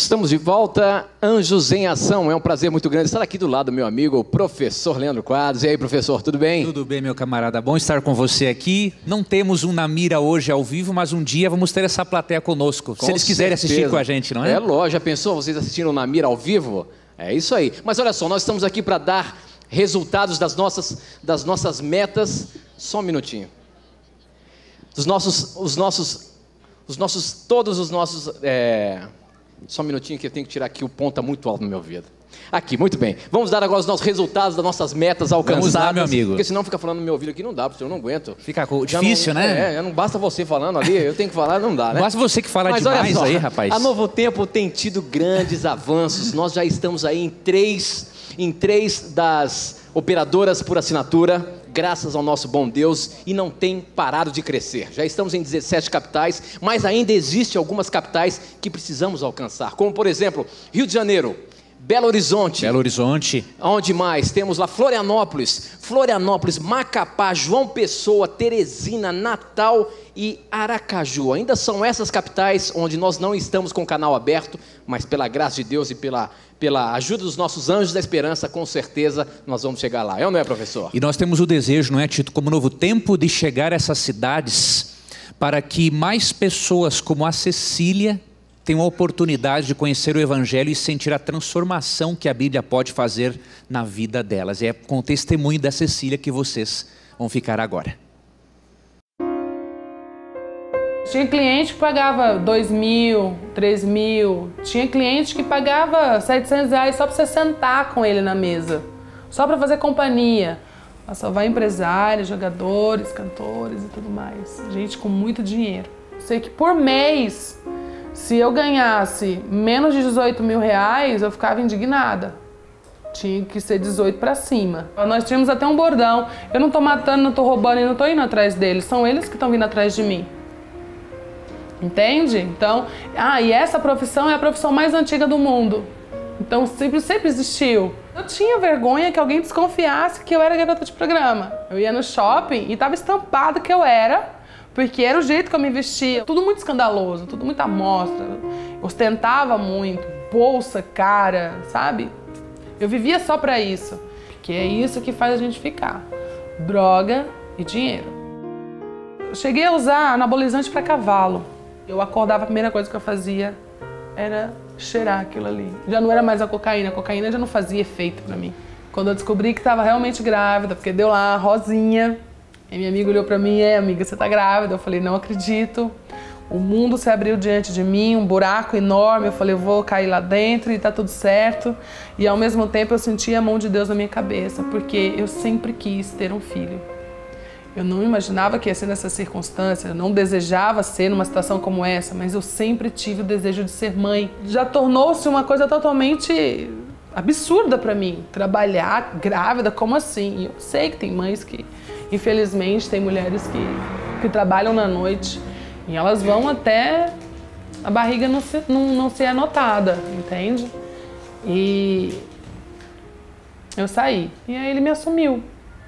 Estamos de volta, Anjos em Ação. É um prazer muito grande estar aqui do lado do meu amigo, o professor Leandro Quadros. E aí, professor, tudo bem? Tudo bem, meu camarada. Bom estar com você aqui. Não temos um Na Mira hoje ao vivo, mas um dia vamos ter essa plateia conosco. Se eles quiserem assistir com a gente, não é? É lógico. Já pensou vocês assistiram Na Mira ao vivo? É isso aí. Mas olha só, nós estamos aqui para dar resultados das nossas metas. Só um minutinho. Só um minutinho que eu tenho que tirar aqui, o ponto está muito alto no meu ouvido. Aqui, muito bem. Vamos dar agora os nossos resultados das nossas metas alcançadas. Vamos lá, meu amigo. Porque senão fica falando no meu ouvido aqui, não dá, porque eu não aguento. Fica difícil, né? Não basta você falando ali, eu tenho que falar, não dá, né? Basta você que fala demais aí, rapaz. A Novo Tempo tem tido grandes avanços. Nós já estamos aí em três das operadoras por assinatura, graças ao nosso bom Deus, e não tem parado de crescer. Já estamos em 17 capitais, mas ainda existem algumas capitais que precisamos alcançar, como por exemplo, Rio de Janeiro, Belo Horizonte. Onde mais? Temos lá Florianópolis, Macapá, João Pessoa, Teresina, Natal e Aracaju. Ainda são essas capitais onde nós não estamos com o canal aberto, mas pela graça de Deus e pela ajuda dos nossos anjos da esperança, com certeza nós vamos chegar lá. É ou não é, professor? E nós temos o desejo, não é, Tito, como Novo Tempo, de chegar a essas cidades para que mais pessoas como a Cecília tenham a oportunidade de conhecer o Evangelho e sentir a transformação que a Bíblia pode fazer na vida delas. É com o testemunho da Cecília que vocês vão ficar agora. Tinha cliente que pagava 2 mil, 3 mil. Tinha cliente que pagava 700 reais só para você sentar com ele na mesa. Só para fazer companhia. Só vai empresários, jogadores, cantores e tudo mais. Gente com muito dinheiro. Sei que por mês, se eu ganhasse menos de 18 mil reais, eu ficava indignada. Tinha que ser 18 para cima. Nós tínhamos até um bordão. Eu não tô matando, não tô roubando e não tô indo atrás deles. São eles que estão vindo atrás de mim. Entende? Então, e essa profissão é a profissão mais antiga do mundo. Então, sempre existiu. Eu tinha vergonha que alguém desconfiasse que eu era garota de programa. Eu ia no shopping e estava estampado que eu era, porque era o jeito que eu me vestia. Tudo muito escandaloso, tudo muito à mostra. Ostentava muito, bolsa, cara, sabe? Eu vivia só pra isso, que é isso que faz a gente ficar. Droga e dinheiro. Eu cheguei a usar anabolizante para cavalo. Eu acordava, a primeira coisa que eu fazia era cheirar aquilo ali. Já não era mais a cocaína já não fazia efeito pra mim. Quando eu descobri que estava realmente grávida, porque deu lá rosinha, e minha amiga olhou pra mim, amiga, você tá grávida? Eu falei, não acredito. O mundo se abriu diante de mim, um buraco enorme, eu falei, eu vou cair lá dentro e tá tudo certo. E ao mesmo tempo eu senti a mão de Deus na minha cabeça, porque eu sempre quis ter um filho. Eu não imaginava que ia ser nessa circunstância, eu não desejava ser numa situação como essa, mas eu sempre tive o desejo de ser mãe. Já tornou-se uma coisa totalmente absurda para mim, trabalhar grávida, como assim? E eu sei que tem mães que, infelizmente, tem mulheres que trabalham na noite e elas vão até a barriga não ser anotada, entende? E eu saí, e aí ele me assumiu.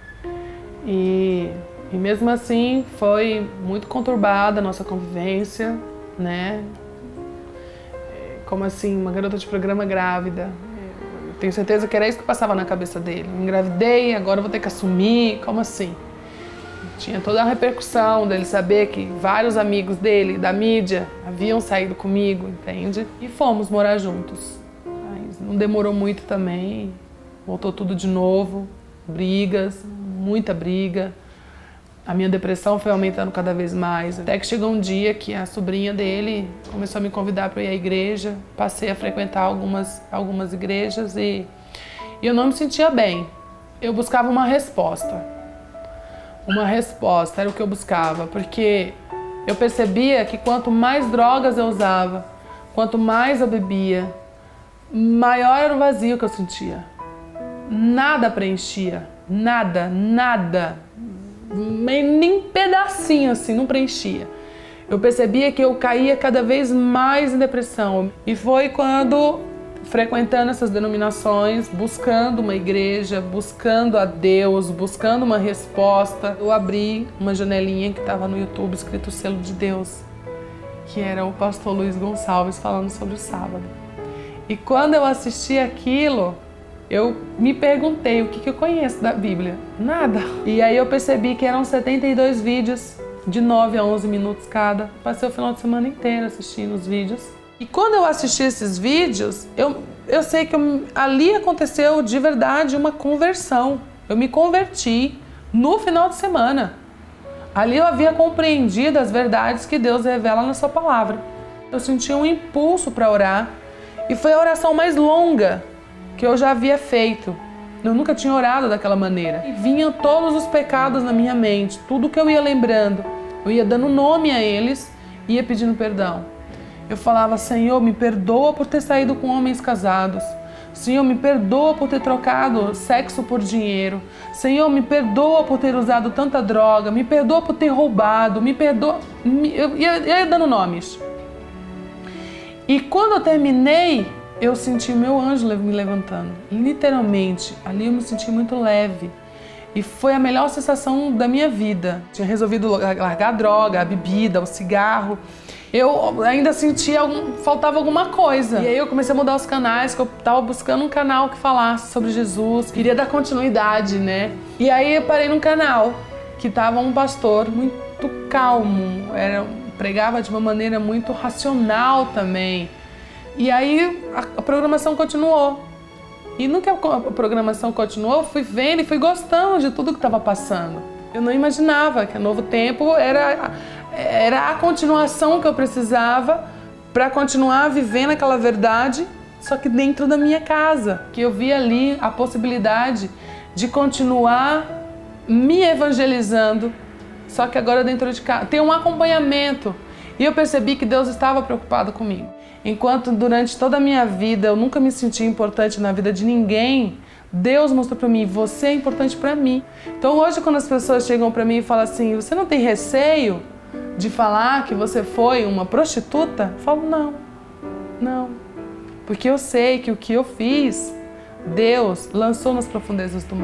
E mesmo assim foi muito conturbada a nossa convivência, né? Como assim, uma garota de programa grávida. Eu tenho certeza que era isso que passava na cabeça dele. Engravidei, agora eu vou ter que assumir, como assim? Tinha toda a repercussão dele saber que vários amigos dele, da mídia, haviam saído comigo, entende? E fomos morar juntos. Mas não demorou muito também, voltou tudo de novo, brigas, muita briga. A minha depressão foi aumentando cada vez mais. Até que chegou um dia que a sobrinha dele começou a me convidar para ir à igreja. Passei a frequentar algumas igrejas e eu não me sentia bem. Eu buscava uma resposta. Uma resposta era o que eu buscava, porque eu percebia que quanto mais drogas eu usava, quanto mais eu bebia, maior era o vazio que eu sentia. Nada preenchia. Nada. Nem um pedacinho assim, não preenchia. Eu percebia que eu caía cada vez mais em depressão. E foi quando, frequentando essas denominações, buscando uma igreja, buscando a Deus, buscando uma resposta, eu abri uma janelinha que estava no YouTube escrito Selo de Deus, que era o pastor Luiz Gonçalves falando sobre o sábado. E quando eu assisti aquilo, eu me perguntei o que eu conheço da Bíblia. Nada. E aí eu percebi que eram 72 vídeos, de 9 a 11 minutos cada. Passei o final de semana inteiro assistindo os vídeos. E quando eu assisti esses vídeos, eu sei que ali aconteceu de verdade uma conversão. Eu me converti no final de semana. Ali eu havia compreendido as verdades que Deus revela na sua palavra. Eu senti um impulso para orar e foi a oração mais longa que eu já havia feito. Eu nunca tinha orado daquela maneira. E vinham todos os pecados na minha mente, tudo que eu ia lembrando. Eu ia dando nome a eles e ia pedindo perdão. Eu falava: Senhor, me perdoa por ter saído com homens casados. Senhor, me perdoa por ter trocado sexo por dinheiro. Senhor, me perdoa por ter usado tanta droga. Me perdoa por ter roubado. Me perdoa... Eu ia dando nomes. E quando eu terminei, eu senti o meu anjo me levantando. Literalmente, ali eu me senti muito leve. E foi a melhor sensação da minha vida. Tinha resolvido largar a droga, a bebida, o cigarro. Eu ainda sentia faltava alguma coisa. E aí eu comecei a mudar os canais, que eu estava buscando um canal que falasse sobre Jesus. Queria dar continuidade, né? E aí eu parei num canal que estava um pastor muito calmo. Pregava de uma maneira muito racional também. E aí a programação continuou. E no que a programação continuou, eu fui vendo e fui gostando de tudo que estava passando. Eu não imaginava que a Novo Tempo era a continuação que eu precisava para continuar vivendo aquela verdade, só que dentro da minha casa. Que eu vi ali a possibilidade de continuar me evangelizando, só que agora dentro de casa. Ter um acompanhamento. E eu percebi que Deus estava preocupado comigo. Enquanto durante toda a minha vida eu nunca me senti importante na vida de ninguém, Deus mostrou para mim: você é importante para mim. Então hoje, quando as pessoas chegam para mim e falam assim: você não tem receio de falar que você foi uma prostituta? Eu falo: não. Porque eu sei que o que eu fiz, Deus lançou nas profundezas do mar.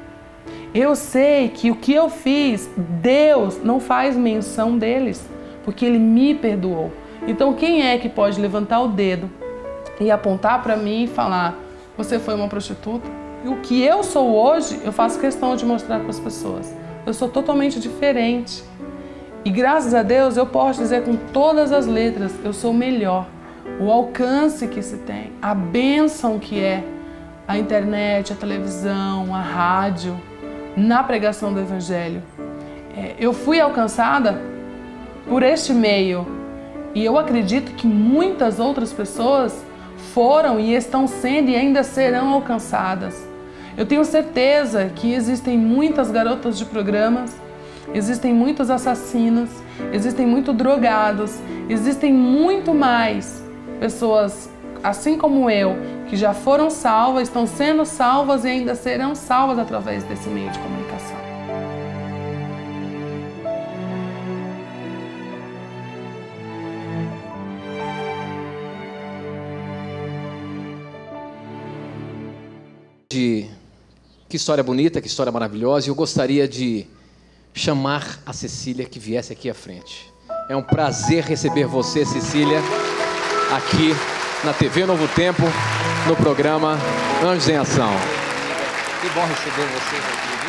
Eu sei que o que eu fiz, Deus não faz menção deles, porque Ele me perdoou. Então quem é que pode levantar o dedo e apontar para mim e falar: você foi uma prostituta? E o que eu sou hoje, eu faço questão de mostrar para as pessoas. Eu sou totalmente diferente. E graças a Deus eu posso dizer com todas as letras: eu sou melhor. O alcance que se tem, a bênção que é a internet, a televisão, a rádio, na pregação do Evangelho. Eu fui alcançada por este meio. E eu acredito que muitas outras pessoas foram e estão sendo e ainda serão alcançadas. Eu tenho certeza que existem muitas garotas de programas, existem muitos assassinos, existem muitos drogados, existem muito mais pessoas, assim como eu, que já foram salvas, estão sendo salvas e ainda serão salvas através desse meio de comunicação. Que história bonita, que história maravilhosa. E eu gostaria de chamar a Cecília que viesse aqui à frente. É um prazer receber você, Cecília, aqui na TV Novo Tempo, no programa Anjos em Ação. Que bom receber vocês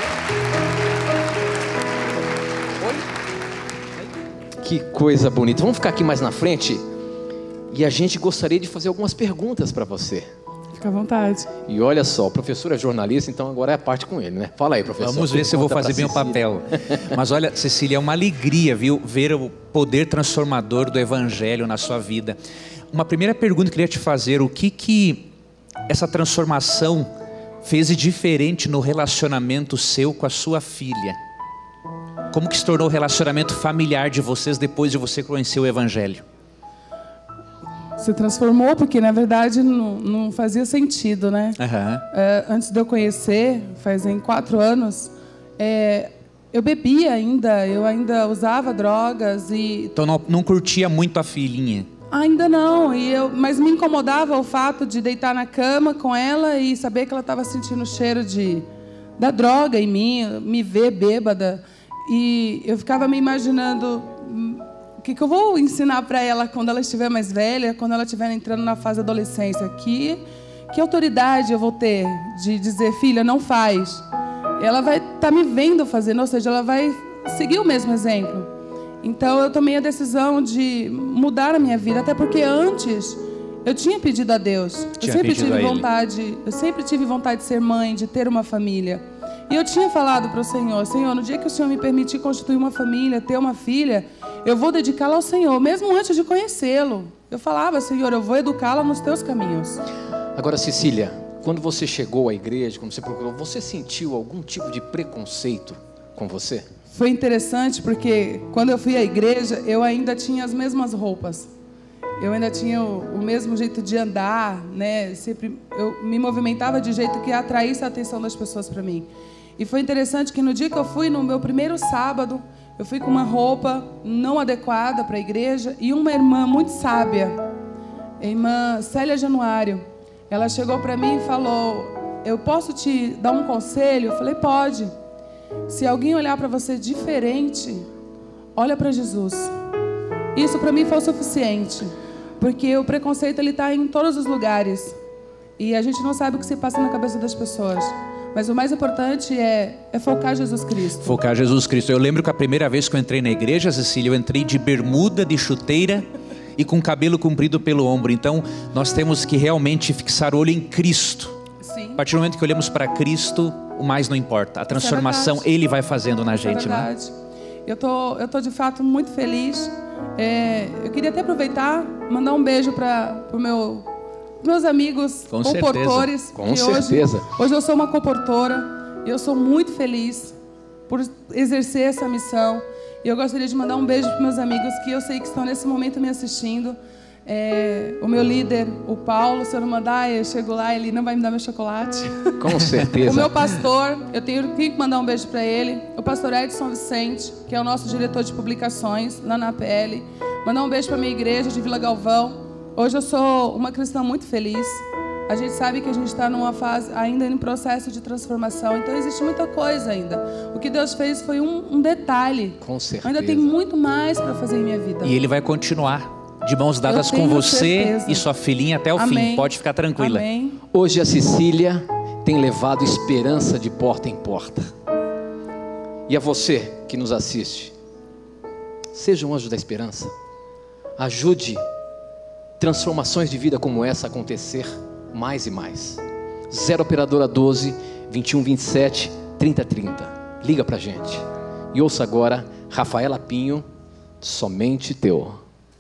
aqui, viu? Que coisa bonita. Vamos ficar aqui mais na frente e a gente gostaria de fazer algumas perguntas para você. Fica à vontade. E olha só, o professor é jornalista, então agora é a parte com ele, né? Fala aí, professor. Vamos ver se eu vou fazer bem o papel. Mas olha, Cecília, é uma alegria, viu, ver o poder transformador do Evangelho na sua vida. Uma primeira pergunta que eu queria te fazer: o que essa transformação fez de diferente no relacionamento seu com a sua filha? Como que se tornou o relacionamento familiar de vocês depois de você conhecer o Evangelho? Se transformou porque, na verdade, não fazia sentido, né? Uhum. Antes de eu conhecer, fazem 4 anos, eu bebia ainda, eu ainda usava drogas e... Então não curtia muito a filhinha? Ainda não, mas me incomodava o fato de deitar na cama com ela e saber que ela estava sentindo o cheiro da droga em mim, me ver bêbada. E eu ficava me imaginando... que eu vou ensinar para ela quando ela estiver mais velha, quando ela estiver entrando na fase da adolescência? Que autoridade eu vou ter de dizer, filha, não faz? Ela vai estar me vendo fazendo, ou seja, ela vai seguir o mesmo exemplo. Então eu tomei a decisão de mudar a minha vida, até porque antes eu tinha pedido a Deus. Eu sempre tive vontade de ser mãe, de ter uma família. E eu tinha falado para o Senhor, Senhor, no dia que o Senhor me permitir constituir uma família, ter uma filha, eu vou dedicá-la ao Senhor, mesmo antes de conhecê-lo. Eu falava, Senhor, eu vou educá-la nos teus caminhos. Agora, Cecília, quando você chegou à igreja, quando você procurou, você sentiu algum tipo de preconceito com você? Foi interessante porque quando eu fui à igreja, eu ainda tinha as mesmas roupas. Eu ainda tinha o mesmo jeito de andar, né? Eu me movimentava de jeito que atraísse a atenção das pessoas para mim. E foi interessante que no dia que eu fui, no meu primeiro sábado, eu fui com uma roupa não adequada para a igreja e uma irmã muito sábia, a irmã Célia Januário, ela chegou para mim e falou, eu posso te dar um conselho? Eu falei, pode. Se alguém olhar para você diferente, olha para Jesus. Isso para mim foi o suficiente, porque o preconceito ele está em todos os lugares e a gente não sabe o que se passa na cabeça das pessoas. Mas o mais importante é focar Jesus Cristo. Focar Jesus Cristo. Eu lembro que a primeira vez que eu entrei na igreja, Cecília, eu entrei de bermuda, de chuteira e com cabelo comprido pelo ombro. Então, nós temos que realmente fixar o olho em Cristo. Sim. A partir do momento que olhamos para Cristo, o mais não importa. A transformação Ele vai fazendo na gente, né? Eu tô de fato muito feliz. Eu queria até aproveitar, mandar um beijo para meus amigos comportores. Com certeza. Hoje eu sou uma comportora e eu sou muito feliz por exercer essa missão. E eu gostaria de mandar um beijo para meus amigos que eu sei que estão nesse momento me assistindo. O meu líder, o Paulo, se eu não mandar, eu chego lá, ele não vai me dar meu chocolate. Com certeza. O meu pastor, eu tenho que mandar um beijo para ele. O pastor Edson Vicente, que é o nosso diretor de publicações lá na APL. Mandar um beijo para minha igreja de Vila Galvão. Hoje eu sou uma cristã muito feliz. A gente sabe que a gente está numa fase ainda em processo de transformação. Então existe muita coisa ainda. O que Deus fez foi um detalhe. Com certeza. Ainda tem muito mais para fazer em minha vida. E Ele vai continuar de mãos dadas com você certeza. E sua filhinha até o Amém. fim. Pode ficar tranquila. Amém. Hoje a Cecília tem levado esperança de porta em porta. E a você que nos assiste, seja um anjo da esperança. Ajude transformações de vida como essa a acontecer mais e mais. 0 operadora 12 21 27 30 30. Liga pra gente. E ouça agora Rafaela Pinho, Somente Teu.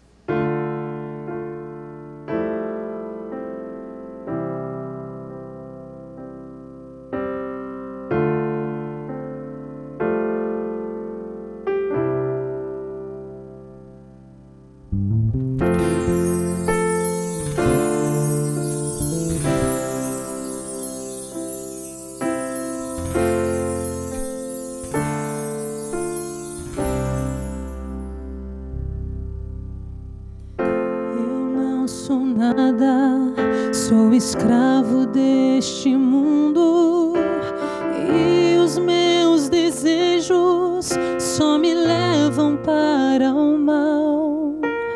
Sou escravo deste mundo e os meus desejos só me levam para o mal.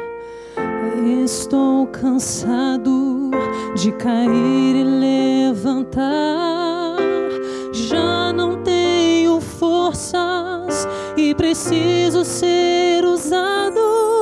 Estou cansado de cair e levantar. Já não tenho forças e preciso ser usado.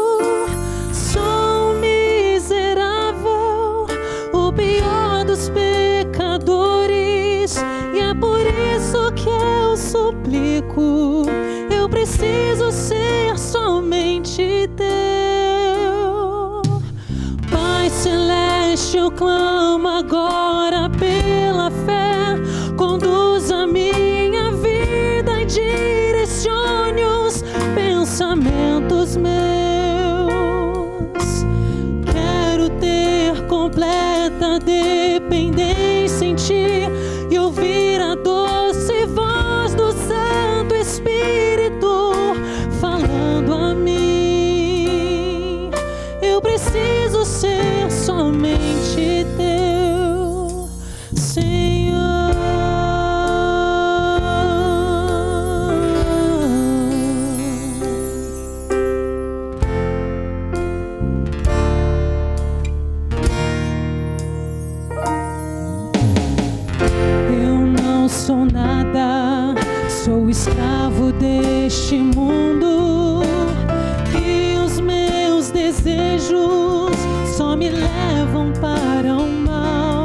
Eu preciso ser somente teu. Pai Celeste, eu clamo agora pela fé. Conduz a minha vida e direcione os pensamentos meus. Quero ter completa dependência em Ti e ouvir a doce voz do Santo Espírito falando a mim. Eu preciso ser somente teu. Sou escravo deste mundo e os meus desejos só me levam para o mal.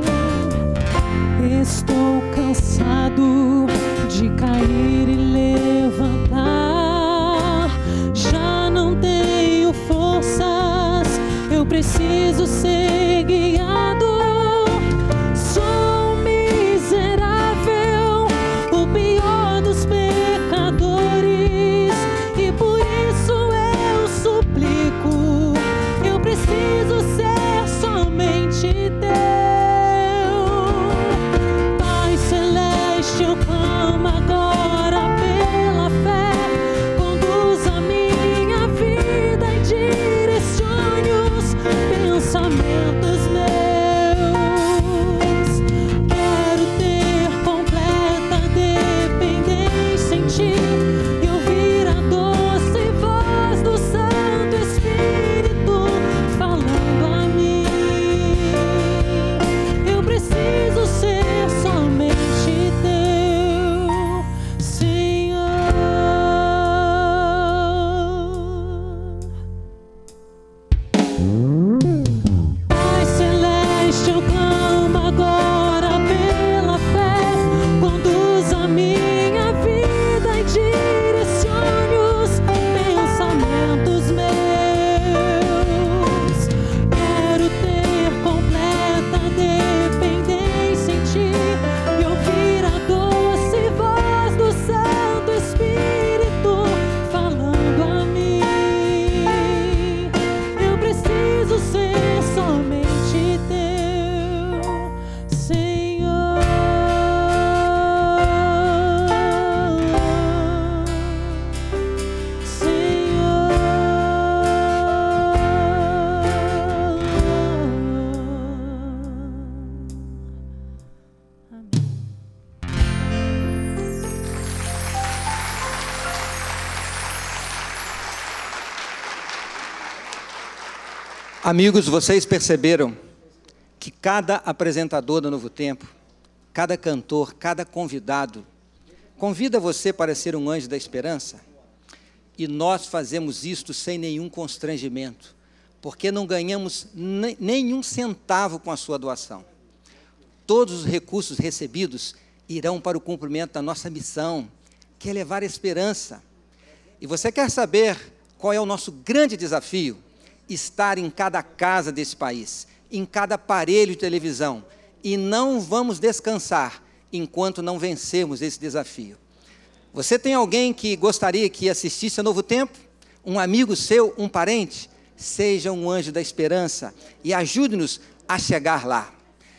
Estou cansado de cair e levantar. Já não tenho forças, eu preciso ser guiado. Sou miserável, o pior dos pecadores, e por isso eu suplico. Eu preciso ser somente teu. Pai celeste, eu clamo agora pela fé. Conduz a minha vida e direcione os pensamentos meus. Quero ter completa dependência em ti e ouvir a doce voz do Santo Espírito falando a mim. Eu preciso ser somente teu, Senhor. Pai celeste, eu clamo agora pela fé. Conduz a minha vida e direcione os pensamentos meus. Quero ter completa dependência em ti e ouvir a doce voz do Santo Espírito falando a mim. Eu preciso ser somente teu, Senhor. Amigos, vocês perceberam que cada apresentador do Novo Tempo, cada cantor, cada convidado, convida você para ser um anjo da esperança? E nós fazemos isto sem nenhum constrangimento, porque não ganhamos nenhum centavo com a sua doação. Todos os recursos recebidos irão para o cumprimento da nossa missão, que é levar esperança. E você quer saber qual é o nosso grande desafio? Estar em cada casa desse país, em cada aparelho de televisão, e não vamos descansar enquanto não vencermos esse desafio. Você tem alguém que gostaria que assistisse a Novo Tempo? Um amigo seu, um parente? Seja um anjo da esperança e ajude-nos a chegar lá.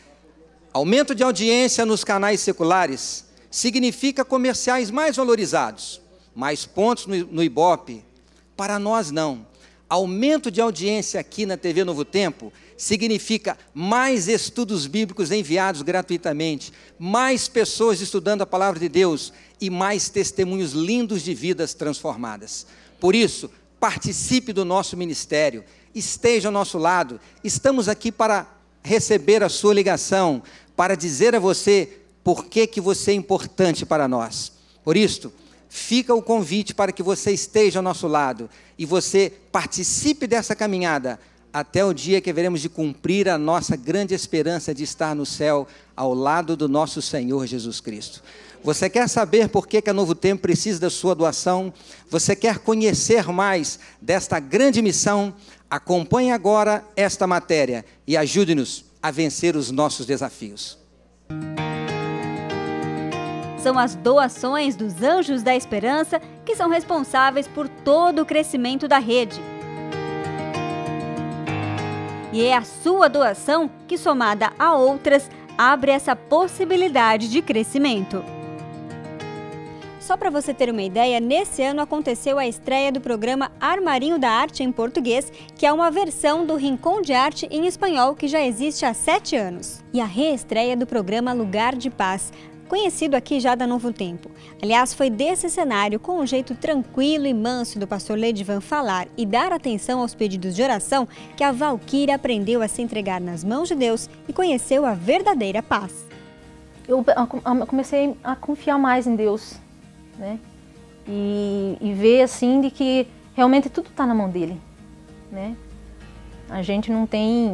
Aumento de audiência nos canais seculares significa comerciais mais valorizados, mais pontos no Ibope. Para nós, não. Aumento de audiência aqui na TV Novo Tempo significa mais estudos bíblicos enviados gratuitamente, mais pessoas estudando a palavra de Deus e mais testemunhos lindos de vidas transformadas. Por isso, participe do nosso ministério, esteja ao nosso lado. Estamos aqui para receber a sua ligação, para dizer a você por que você é importante para nós. Por isso, fica o convite para que você esteja ao nosso lado e você participe dessa caminhada até o dia que haveremos de cumprir a nossa grande esperança de estar no céu ao lado do nosso Senhor Jesus Cristo. Você quer saber por que a Novo Tempo precisa da sua doação? Você quer conhecer mais desta grande missão? Acompanhe agora esta matéria e ajude-nos a vencer os nossos desafios. São as doações dos Anjos da Esperança que são responsáveis por todo o crescimento da rede. E é a sua doação que, somada a outras, abre essa possibilidade de crescimento. Só para você ter uma ideia, nesse ano aconteceu a estreia do programa Armarinho da Arte em português, que é uma versão do Rincón de Arte em espanhol que já existe há 7 anos. E a reestreia do programa Lugar de Paz, conhecido aqui já da Novo Tempo. Aliás, foi desse cenário, com um jeito tranquilo e manso do pastor Ledivan falar e dar atenção aos pedidos de oração, que a Valquíria aprendeu a se entregar nas mãos de Deus e conheceu a verdadeira paz. eu comecei a confiar mais em Deus, né? E ver assim de que realmente tudo está na mão dele, né? A gente não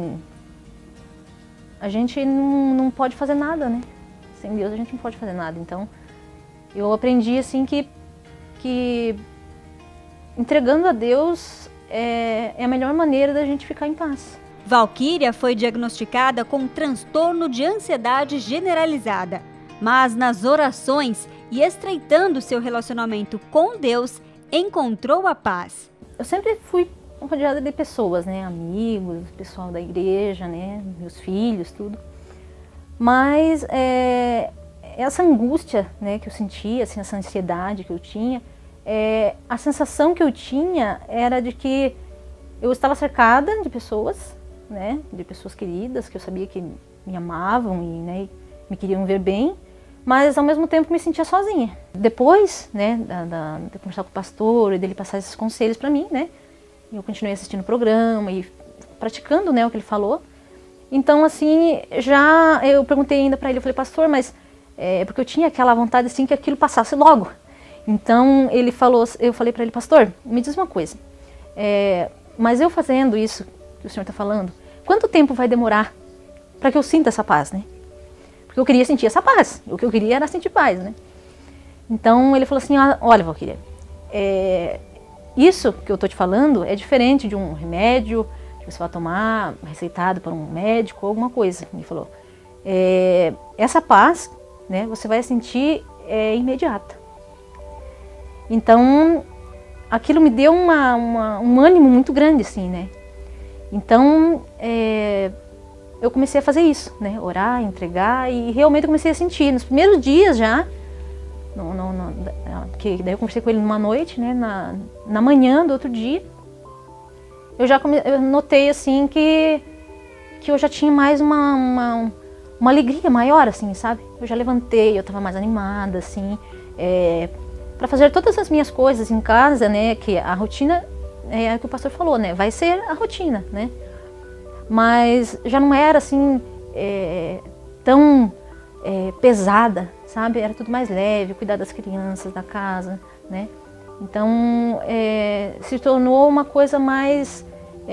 pode fazer nada, né? Sem Deus a gente não pode fazer nada. Então eu aprendi assim que entregando a Deus é a melhor maneira da gente ficar em paz. Valquíria foi diagnosticada com um transtorno de ansiedade generalizada, mas nas orações e estreitando seu relacionamento com Deus, encontrou a paz. Eu sempre fui rodeada de pessoas, né, amigos, pessoal da igreja, né, meus filhos, tudo. Mas essa angústia, né, que eu sentia, assim, essa ansiedade que eu tinha, a sensação que eu tinha era de que eu estava cercada de pessoas, né, de pessoas queridas, que eu sabia que me amavam e, né, me queriam ver bem, mas ao mesmo tempo me sentia sozinha. Depois, né, de conversar com o pastor e dele passar esses conselhos para mim, né, eu continuei assistindo o programa e praticando, né, o que ele falou. Então, assim, eu perguntei ainda para ele, eu falei, pastor, mas porque eu tinha aquela vontade assim que aquilo passasse logo. Então ele falou, eu falei para ele, pastor, me diz uma coisa, mas eu fazendo isso que o senhor está falando, quanto tempo vai demorar para que eu sinta essa paz, né? Porque eu queria sentir essa paz, o que eu queria era sentir paz, né? Então ele falou assim, olha, Valquíria, isso que eu estou te falando é diferente de um remédio que você vai tomar receitado por um médico ou alguma coisa. Ele falou, essa paz, né, você vai sentir imediata. Então aquilo me deu um ânimo muito grande, assim, né? Então eu comecei a fazer isso, né? Orar, entregar, e realmente eu comecei a sentir. Nos primeiros dias já, que daí eu conversei com ele numa noite, né? Na manhã do outro dia, eu notei assim que eu já tinha mais uma alegria maior, assim, sabe? Eu já levantei, eu estava mais animada, assim, para fazer todas as minhas coisas em casa, né? Que a rotina é o que o pastor falou, né? Vai ser a rotina, né? Mas já não era assim tão pesada, sabe? Era tudo mais leve, cuidar das crianças, da casa, né? Então se tornou uma coisa mais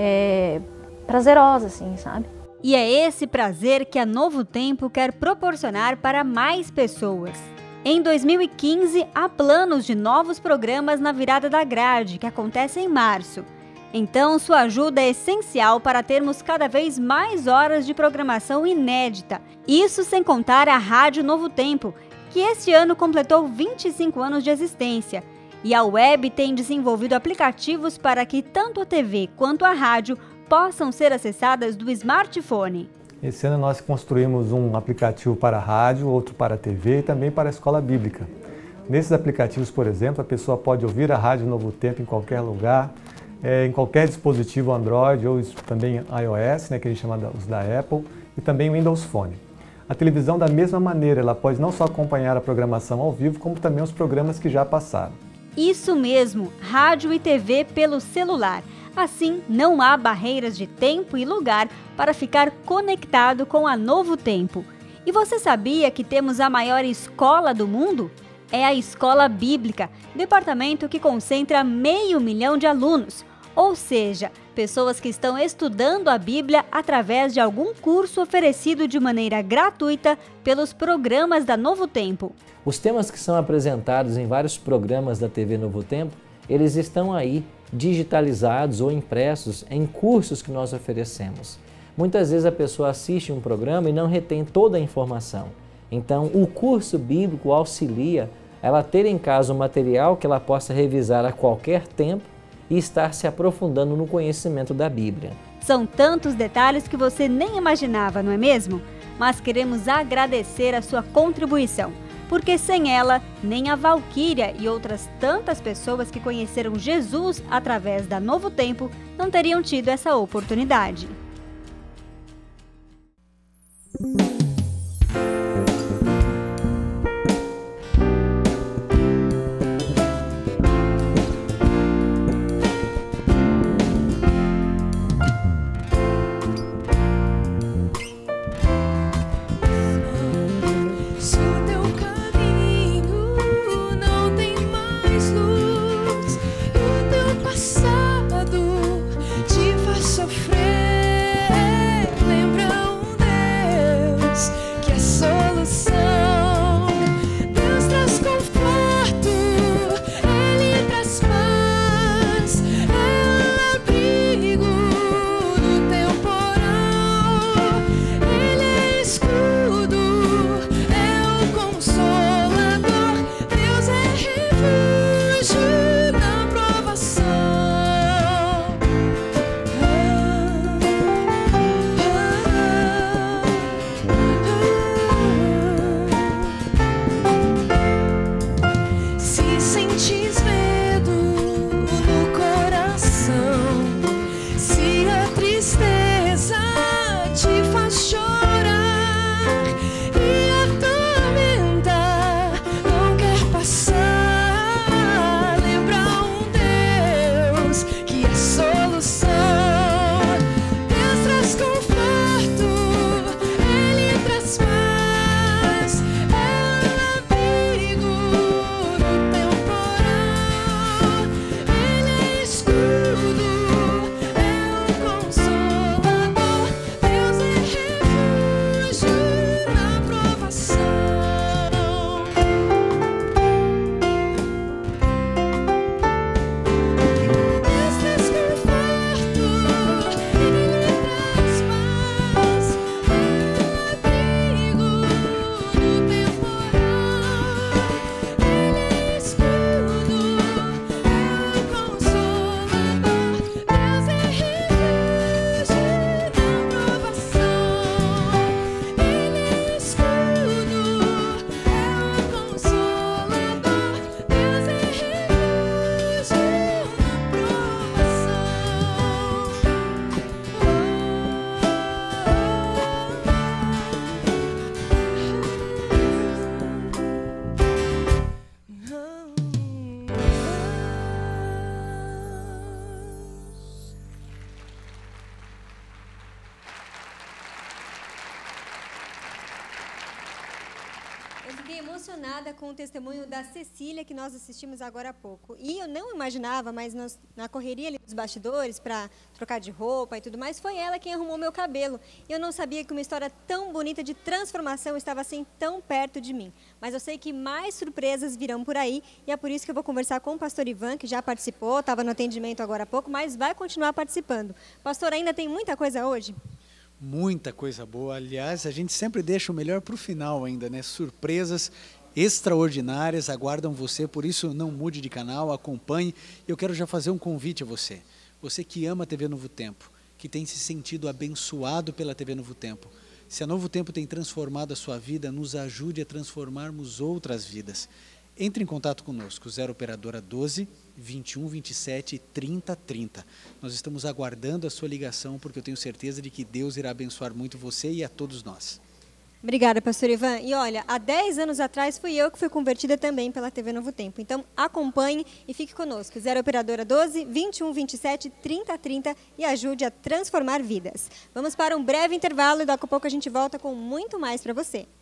prazerosa, assim, sabe? E é esse prazer que a Novo Tempo quer proporcionar para mais pessoas. Em 2015, há planos de novos programas na virada da grade, que acontece em março. Então, sua ajuda é essencial para termos cada vez mais horas de programação inédita. Isso sem contar a Rádio Novo Tempo, que este ano completou 25 anos de existência. E a web tem desenvolvido aplicativos para que tanto a TV quanto a rádio possam ser acessadas do smartphone. Esse ano nós construímos um aplicativo para a rádio, outro para a TV e também para a escola bíblica. Nesses aplicativos, por exemplo, a pessoa pode ouvir a Rádio Novo Tempo em qualquer lugar, em qualquer dispositivo Android ou também iOS, né, que a gente chama os da Apple, e também o Windows Phone. A televisão, da mesma maneira, ela pode não só acompanhar a programação ao vivo, como também os programas que já passaram. Isso mesmo, rádio e TV pelo celular. Assim, não há barreiras de tempo e lugar para ficar conectado com a Novo Tempo. E você sabia que temos a maior escola do mundo? É a Escola Bíblica, departamento que concentra 500 mil de alunos, ou seja, pessoas que estão estudando a Bíblia através de algum curso oferecido de maneira gratuita pelos programas da Novo Tempo. Os temas que são apresentados em vários programas da TV Novo Tempo, eles estão aí digitalizados ou impressos em cursos que nós oferecemos. Muitas vezes a pessoa assiste um programa e não retém toda a informação. Então, o curso bíblico auxilia ela a ter em casa um material que ela possa revisar a qualquer tempo e estar se aprofundando no conhecimento da Bíblia. São tantos detalhes que você nem imaginava, não é mesmo? Mas queremos agradecer a sua contribuição, porque sem ela, nem a Valquíria e outras tantas pessoas que conheceram Jesus através da Novo Tempo não teriam tido essa oportunidade. So emocionada com o testemunho da Cecília que nós assistimos agora há pouco. E eu não imaginava, mas na correria ali dos bastidores para trocar de roupa e tudo mais, foi ela quem arrumou meu cabelo. Eu não sabia que uma história tão bonita de transformação estava assim tão perto de mim. Mas eu sei que mais surpresas virão por aí e é por isso que eu vou conversar com o pastor Ivan, que já participou, estava no atendimento agora há pouco, mas vai continuar participando. Pastor, ainda tem muita coisa hoje? Muita coisa boa. Aliás, a gente sempre deixa o melhor para o final ainda, né? Surpresas extraordinárias aguardam você, por isso não mude de canal, acompanhe. Eu quero já fazer um convite a você. Você que ama a TV Novo Tempo, que tem se sentido abençoado pela TV Novo Tempo. Se a Novo Tempo tem transformado a sua vida, nos ajude a transformarmos outras vidas. Entre em contato conosco, 0 Operadora 12 21 27 30 30. Nós estamos aguardando a sua ligação porque eu tenho certeza de que Deus irá abençoar muito você e a todos nós. Obrigada, pastor Ivan. E olha, há 10 anos atrás fui eu que fui convertida também pela TV Novo Tempo. Então acompanhe e fique conosco. 0 Operadora 12 21 27 30 30 e ajude a transformar vidas. Vamos para um breve intervalo e daqui a pouco a gente volta com muito mais para você.